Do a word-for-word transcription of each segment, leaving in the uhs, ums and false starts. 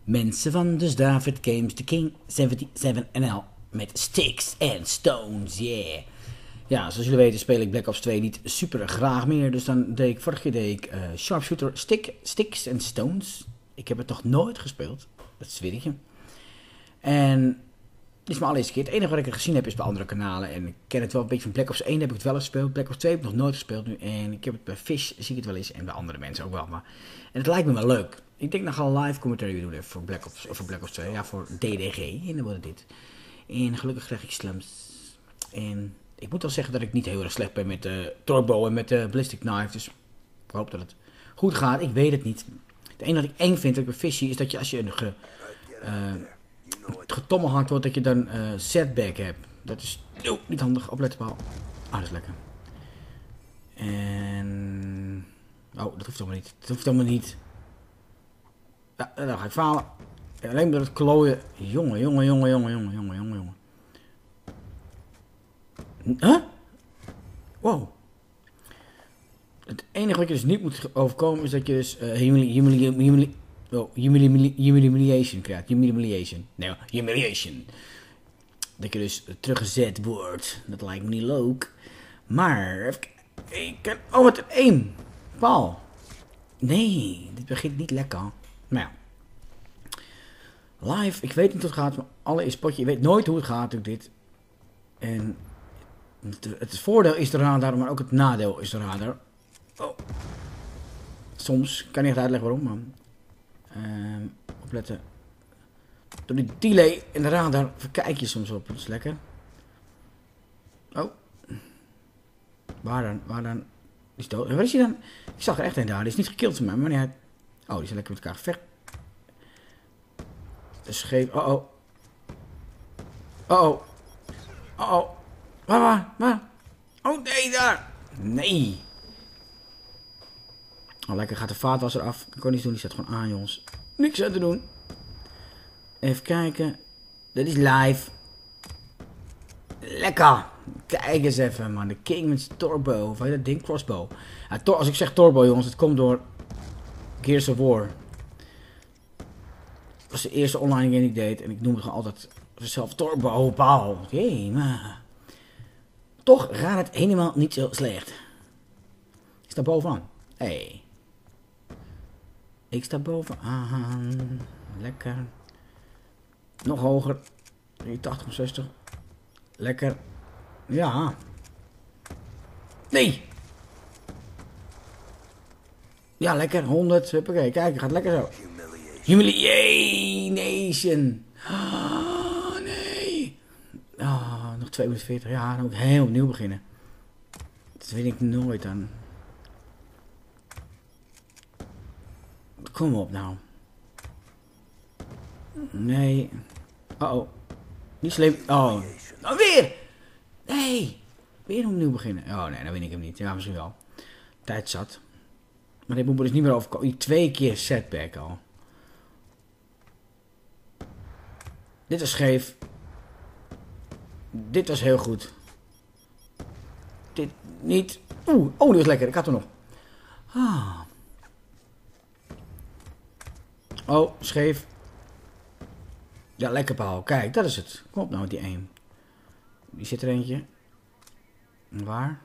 Mensen van dus David Games, The King zevenenzeventig N L met Sticks and Stones, yeah. Ja, zoals jullie weten speel ik Black Ops twee niet super graag meer, dus dan deed ik, vorige keer deed ik uh, Sharpshooter Stick, Sticks and Stones. Ik heb het nog nooit gespeeld, dat zweer ik je. En dit is mijn allereerste keer. Het enige wat ik er gezien heb is bij andere kanalen. En ik ken het wel een beetje van Black Ops één heb ik het wel eens gespeeld. Black Ops twee heb ik nog nooit gespeeld nu. En ik heb het bij Fish, zie ik het wel eens. En bij andere mensen ook wel. Maar... En het lijkt me wel leuk. Ik denk nog al live commentary doen even voor Black Ops, of voor Black Ops twee. Ja, voor D D G. En dan wordt het dit. En gelukkig krijg ik slums. En ik moet wel zeggen dat ik niet heel erg slecht ben met de uh, turbo en met de uh, ballistic knife. Dus ik hoop dat het goed gaat. Ik weet het niet. Het enige wat ik eng vind dat ik bij Fishy is dat je als je een ge, uh, getommelhakt wordt, dat je dan uh, setback hebt. Dat is oh, niet handig. Opletten paal. Ah, dat is lekker. En... Oh, dat hoeft helemaal niet. Dat hoeft helemaal niet. Ja, dan ga ik falen. Alleen door het klooien. Jongen, jongen, jongen, jongen, jongen, jongen, jongen, jongen. Huh? Wow. Het enige wat je dus niet moet overkomen is dat je dus uh, humili humili humili oh, humili humiliation krijgt. Humiliation. Nee, humiliation. Dat je dus teruggezet wordt. Dat lijkt me niet leuk. Maar... Ik kan... Oh, wat een aim. Paal. Nee, dit begint niet lekker. Maar ja. Live, ik weet niet hoe het gaat. Maar allereerst potje. Je weet nooit hoe het gaat ook dit. En... Het, het voordeel is de radar, maar ook het nadeel is de radar. Oh. Soms, ik kan niet echt uitleggen waarom, man. Uh, opletten. Door die delay in de radar verkijk je soms op. Dat is lekker. Oh. Waar dan? Waar dan? Die is dood. Waar is hij dan? Ik zag er echt een daar. Die is niet gekild van mij, maar niet. Oh, die zijn lekker met elkaar gevecht. Dat is scheef. Oh oh. Oh oh. Oh oh. Waar, waar, waar? Oh nee, daar. Nee. Oh, lekker gaat de vaatwasser af. Ik kan niets doen, die staat gewoon aan, jongens. Niks aan te doen. Even kijken. Dit is live. Lekker. Kijk eens even, man. De King met turbo. Of heet dat ding? Crossbow. Ja, tor als ik zeg turbo, jongens, het komt door Gears of War. Dat was de eerste online game die ik deed. En ik noemde gewoon altijd zelf turbo. Pauw. Jee, maar... Toch gaat het helemaal niet zo slecht. Ik sta bovenaan. Hé. Hey. Ik sta bovenaan. Lekker. Nog hoger. tachtig of zestig. Lekker. Ja. Nee. Ja, lekker. honderd. Huppakee. Kijk, het gaat lekker zo. Humiliation. Ah, nee. Ah, nog twee minuten veertig. Ja, dan moet ik heel opnieuw beginnen. Dat weet ik nooit dan. Kom op nou. Nee. Uh oh. Niet slim. Oh. Nou weer. Nee. Weer opnieuw beginnen. Oh nee, dan win ik hem niet. Ja, misschien wel. Tijd zat. Maar dit moet me dus niet meer overkomen. Twee keer setback al. Dit was scheef. Dit was heel goed. Dit niet. Oeh, oh, die was lekker. Ik had er nog. Ah. Oh, scheef. Ja, lekker paal. Kijk, dat is het. Kom op nou met die aim. Die zit er eentje. Waar?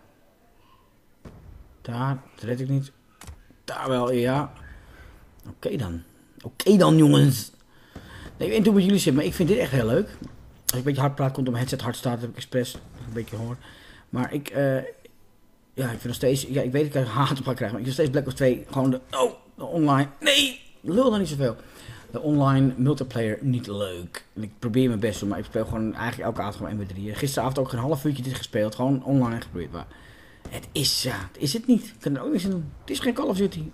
Daar. Dat red ik niet. Daar wel, ja. Oké okay dan. Oké okay dan, jongens. Nee, ik weet niet hoe het met jullie zit, maar ik vind dit echt heel leuk. Als ik een beetje hard praat, komt omdat mijn headset hard staat. Dat heb ik expres een beetje gehoord. Maar ik, uh, ja, ik vind nog steeds, ja, ik weet dat ik er haat op ga krijgen. Maar ik vind nog steeds Black Ops twee gewoon de, oh, de online. Nee, lul dan niet zoveel. De online multiplayer niet leuk. En ik probeer mijn best, maar ik speel gewoon eigenlijk elke avond gewoon M W drie. Gisteravond ook een half uurtje dit gespeeld, gewoon online geprobeerd. Maar het is, ja, het is het niet. Ik kan er ook niks aan doen. Het is geen Call of Duty.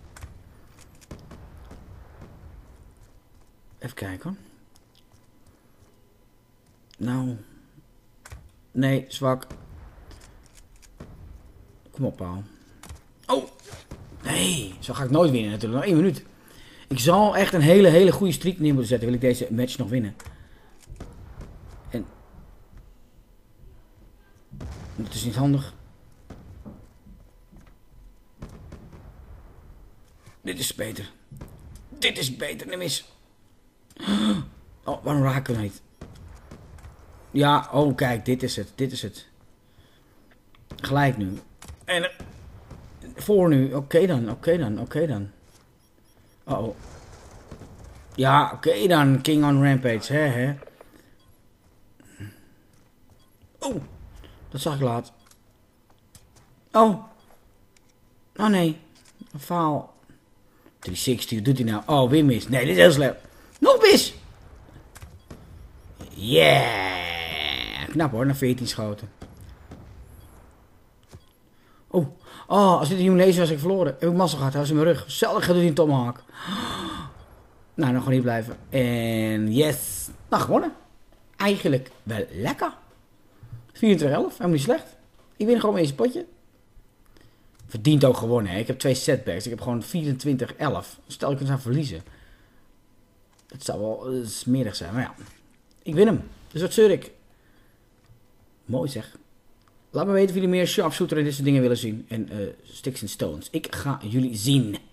Even kijken hoor. Nou. Nee, zwak. Kom op, Paul. Oh! Nee, zo ga ik nooit winnen natuurlijk. Nog één minuut. Ik zal echt een hele, hele goede streak neer moeten zetten. Wil ik deze match nog winnen. En... Dat is niet handig. Dit is beter. Dit is beter, neem eens. Oh, waarom raken we niet? Ja, oh kijk, dit is het. Dit is het. Gelijk nu. En... Uh, voor nu. Oké okay dan, oké okay dan, oké okay dan. Uh oh. Ja, oké okay dan. King on Rampage, hè, hè. Oh, dat zag ik laat. Oh. Oh nee. Een faal. driehonderdzestig, wat doet hij nou? Oh, weer mis. Nee, dit is heel slecht. Nog mis! Yeah! Knap hoor, naar veertien schoten. Oh, oh als dit een Human Laser was, ik verloren. Heb ik massa gehad, hij was in mijn rug. Zelfs gaat hij in Tomahawk. Nou, nog gewoon hier blijven. En yes. Nou, gewonnen. Eigenlijk wel lekker. vierentwintig elf, helemaal niet slecht. Ik win gewoon eens een potje. Verdient ook gewonnen, hè. Ik heb twee setbacks. Ik heb gewoon vierentwintig elf. Stel ik eens aan verliezen. Het zou wel uh, smerig zijn, maar ja. Ik win hem. Dus wat zeur ik. Mooi zeg. Laat me weten of jullie meer sharpshooter en dit soort dingen willen zien. En uh, Sticks and Stones. Ik ga jullie zien.